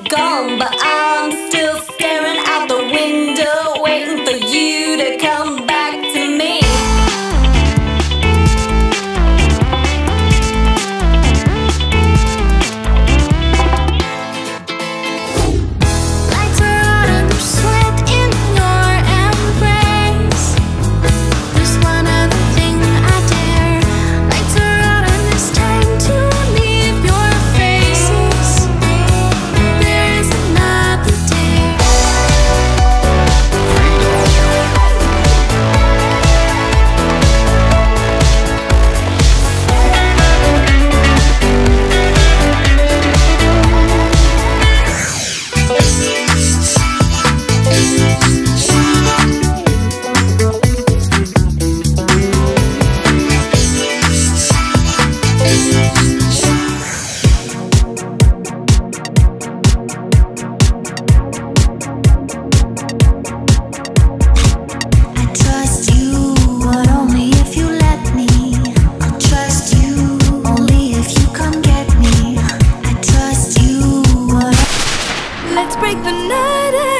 gone, but I'm still staring out the window, waiting for you to come back to me. Lights are on and there's sweat in your embrace. There's one other thing I dare. Lights are on and it's time to leave your faces. There is another day. I trust you, but only if you let me. I trust you, only if you come get me. I trust you, but Let's break the night.